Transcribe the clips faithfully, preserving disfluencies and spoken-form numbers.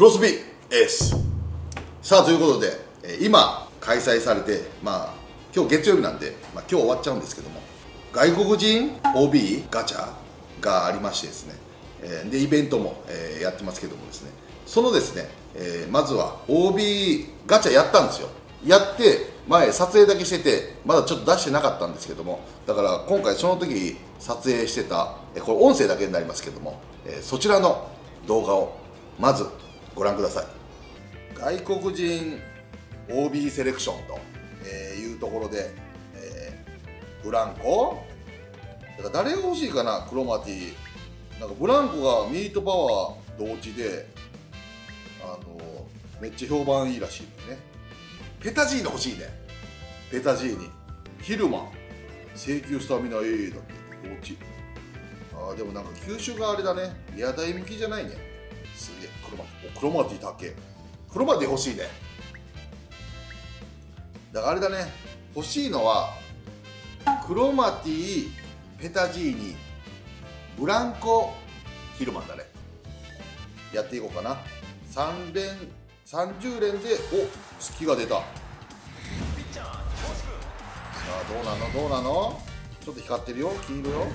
クロスビーエース。さあということで、今開催されて、まあ今日月曜日なんで、まあ、今日終わっちゃうんですけども、外国人 オービー ガチャがありましてですね、えー、でイベントも、えー、やってますけどもですね、そのですね、えー、まずは オービー ガチャやったんですよ。やって前撮影だけしてて、まだちょっと出してなかったんですけども、だから今回その時撮影してた、これ音声だけになりますけども、えー、そちらの動画をまずご覧ください。外国人 オービー セレクションと、えー、いうところで、えー、ブランコだから誰が欲しいかな。クロマティなんかブランコがミートパワー同値で、あのめっちゃ評判いいらしいですね。ペタジーニ欲しいね。ペタジーニヒルマン請求スタミナ エー だって同値。あーでもなんか球種があれだね、矢台向きじゃないね。すげえクロマティ、おクロマティ高え。クロマティ欲しいね。だからあれだね、欲しいのはクロマティ、ペタジーニ、ブランコ、ヒルマンだね。やっていこうかな。さん連さんじゅう連で、お月が出た。さあどうなのどうなの。ちょっと光ってるよ、黄色よ。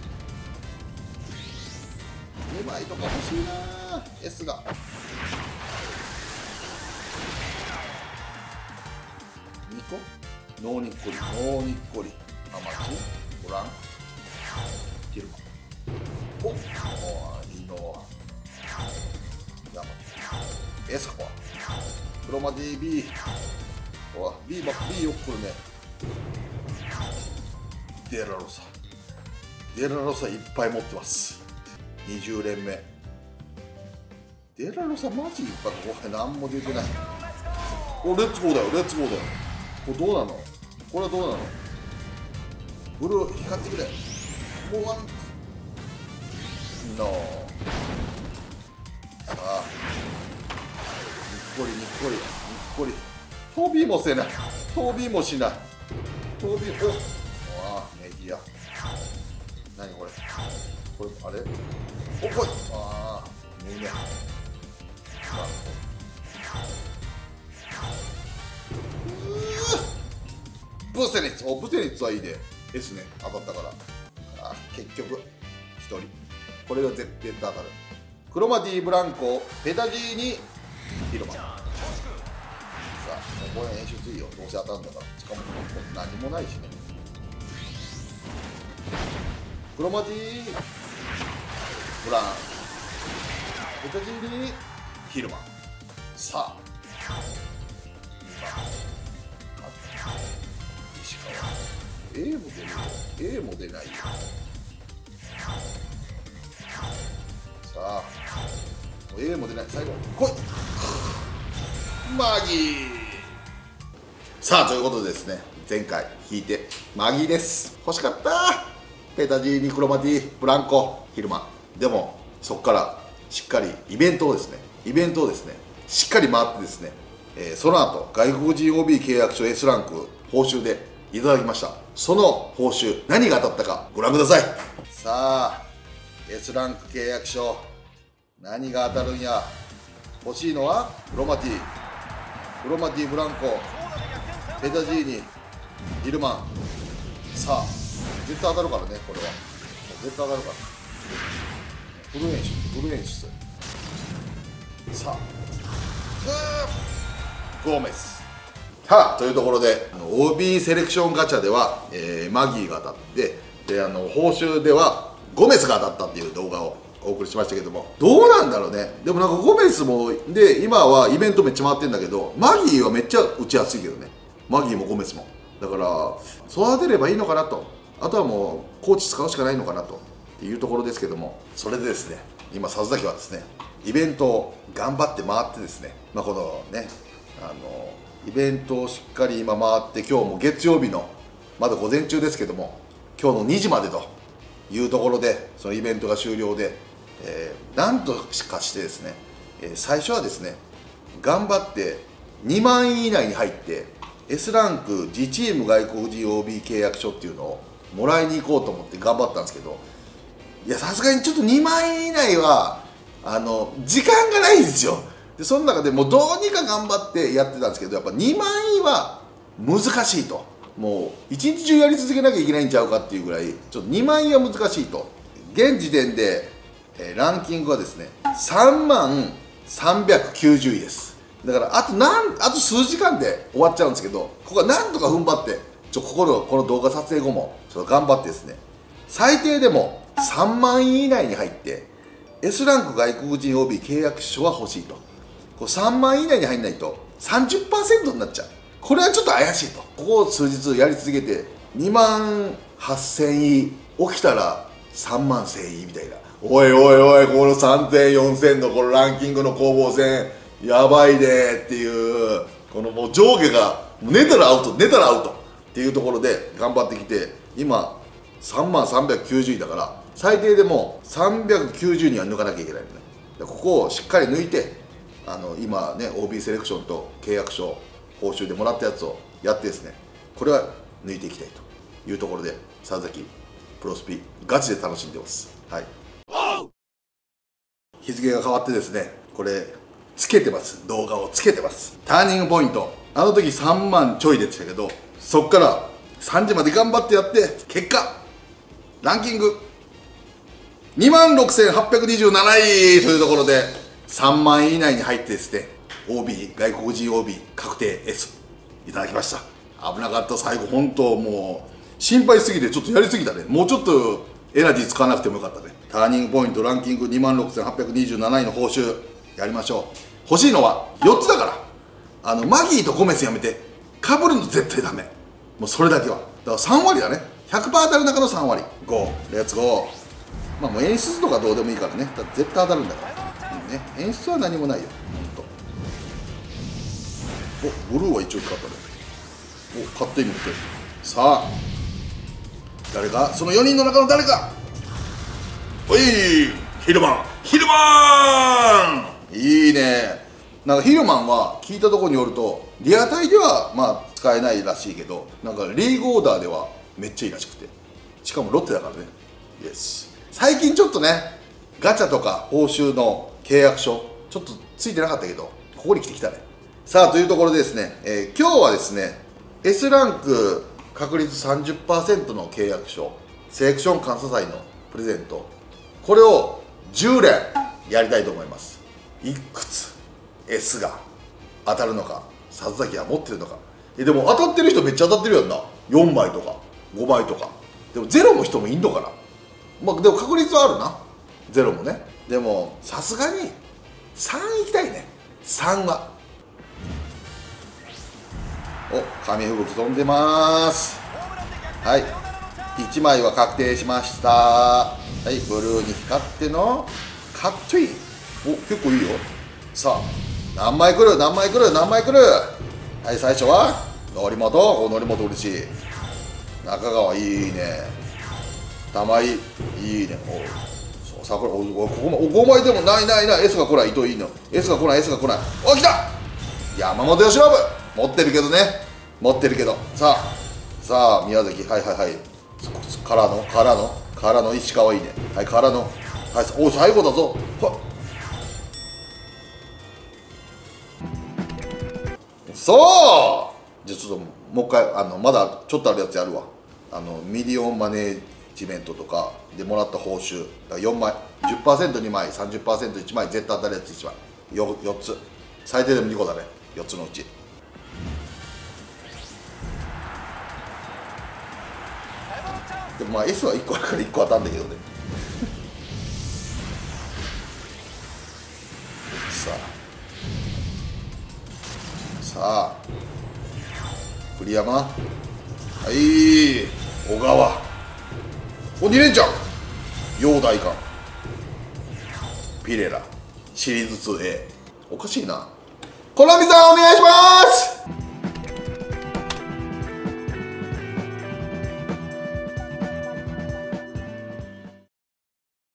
にまいとか欲しいな S が。にこノーニッコリ、ノーニッコリ、アマチ、ブラン、ヒルマン。おっ、いいの。ヤマチ、エスコア、クロマティ B、おわ B ばっかりよく来るね。デラロサ、デラロサいっぱい持ってます。にじゅう連目。デラロサマジいっぱい。これ何も出てない。おレッツゴーだよ、レッツゴーだよ。これどうなの。これはどうなの。ブルー光ってくれ。もうワンのさあにっこりにっこりにっこり。トビーもせない、トビーもしない。トビー、おああメディア何これ。これあれおこい。ああ胸ブセニッツ、おブセニッツはいいで S ね、当たったから。あ結局ひとり、これが絶対当たる。クロマティ、ブランコ、ペタジーニ、ヒルマン。さあこれ演出いいよ、どうせ当たるんだから。しかも何もないしね。クロマティ、ブラン、ペタジーニ、ヒルマン。さあ石川 A も出るよ、 A も出ないよ。さあ A も出ない。最後来いマギー。さあということでですね、前回引いてマギーです。欲しかった。ペタジーニ、クロマティ、ブランコ、ヒルマン。でもそこからしっかりイベントをですねイベントをですねしっかり回ってですね、えー、その後外国人 オービー 契約書 S ランク報酬でいただきました。その報酬何が当たったかご覧ください。さあ S ランク契約書何が当たるんや。欲しいのはクロマティ、クロマティ、ブランコ、ペタジーニ、ヒルマン。さあ絶対当たるからね、これは絶対当たるから。フル演出、フル演出。さあゴーメス。はあ、というところで オービー セレクションガチャでは、えー、マギーが当たって、であの報酬ではゴメスが当たったっていう動画をお送りしましたけども、どうなんだろうね。でもなんかゴメスもで今はイベントめっちゃ回ってるんだけど、マギーはめっちゃ打ちやすいけどね。マギーもゴメスもだから育てればいいのかなと。あとはもうコーチ使うしかないのかなというところですけども、それでですね今佐々木はですねイベントを頑張って回ってですね、まあ、このねあのイベントをしっかり今回って、今日も月曜日のまだ午前中ですけども、今日のにじまでというところでそのイベントが終了で、えー、なんとかしてですね、えー、最初はですね頑張ってにまん円以内に入って S ランク自チーム外国人 オービー 契約書っていうのをもらいに行こうと思って頑張ったんですけど、いやさすがにちょっとにまん円以内はあの時間がないんですよ。ででその中でもうどうにか頑張ってやってたんですけど、やっぱにまんいは難しいと、もう一日中やり続けなきゃいけないんちゃうかっていうぐらいちょっとにまんいは難しいと。現時点で、えー、ランキングはですねさんまんさんびゃくきゅうじゅういです。だからあとなんあと数時間で終わっちゃうんですけど、ここはなんとか踏ん張ってちょここのこの動画撮影後もちょっと頑張ってですね、最低でもさんまんい以内に入って S ランク外国人 オービー 契約書は欲しいと。こうさんまんい以内に入んないと さんじゅっパーセント になっちゃう。これはちょっと怪しいと。ここ数日やり続けてにまんはっせんい起きたらさんまんせんいみたいな、おいおいおいこのさんぜんよんせんのこのランキングの攻防戦やばいねっていう、このもう上下が寝たらアウト寝たらアウトっていうところで頑張ってきて、今さんまんさんびゃくきゅうじゅういだから最低でもさんびゃくきゅうじゅうには抜かなきゃいけないのね。ここをしっかり抜いて、あの今ね オービー セレクションと契約書報酬でもらったやつをやってですね、これは抜いていきたいというところで佐々木プロスピガチで楽しんでます。はい、日付が変わってですね、これつけてます、動画をつけてます。ターニングポイント、あの時さんまんちょいでしたけど、そっからさんじまで頑張ってやって、結果ランキングにまんろくせんはっぴゃくにじゅうなないというところでさんまんい以内に入ってですね、 オービー 外国人 オービー 確定 S いただきました。危なかった、最後本当もう心配すぎてちょっとやりすぎたね。もうちょっとエナジー使わなくてもよかったね。ターニングポイントランキングにまんろくせんはっぴゃくにじゅうなないの報酬やりましょう。欲しいのはよっつだから、あのマギーとゴメスやめて、かぶるの絶対ダメ、もうそれだけは。だからさんわりだね、 ひゃくパーセント 当たる中のさんわり。ゴーレッツゴー。まあもう演出とかどうでもいいからね、だって絶対当たるんだから、いいね、演出は何もないよほんと。おブルーは一応光ったね。お勝手に持ってる。さあ誰か、そのよにんの中の誰か。おいヒルマンヒルマンいいね。なんかヒルマンは聞いたところによるとリアタイではまあ使えないらしいけど、なんかリーグオーダーではめっちゃいいらしくて、しかもロッテだからね。イエス。最近ちょっとねガチャとか報酬の契約書ちょっとついてなかったけど、ここに来てきたね。さあというところでですね、えー、今日はですね S ランク確率 さんじゅっパーセント の契約書セレクション感謝祭のプレゼント、これをじゅうれんやりたいと思います。いくつ S が当たるのか、佐々木は持ってるのか。えでも当たってる人めっちゃ当たってるやんな。よんまいとかごまいとか。でもゼロの人もいんのかな。まあでも確率はあるな、ゼロもね。でもさすがにさんいきたいね。さんはお紙吹雪飛んでます。はいいちまいは確定しました。はいブルーに光ってのかっちょいい。お結構いいよ。さあ何枚来る何枚来る何枚来る。はい最初は則本。お則本嬉しい。中川いいね。玉井いいね。おそう桜おおここもおごまいでもないないない。 S が来ない。糸いいの S が来ない S が来ない。お来た山本由伸持ってるけどね、持ってるけど。さあさあ宮崎はいはいはいからのからのからの石川いいね。はいからのはいお最後だぞ。そうじゃあちょっともう一回あのまだちょっとあるやつやるわ。あのミリオンマネージメントとかでもらった報酬だからよんまい じゅっパーセントにまい さんじゅっパーセントいちまい絶対当たるやついちまい よ, よっつ最低でもにこだね。よっつのうちでもまあ S はいっこあるからいっこ当たんだけどねさあさあ栗山はい小川おに連チャン陽大館ピレラシリーズ ツーエー おかしいな。コナミさんお願いします。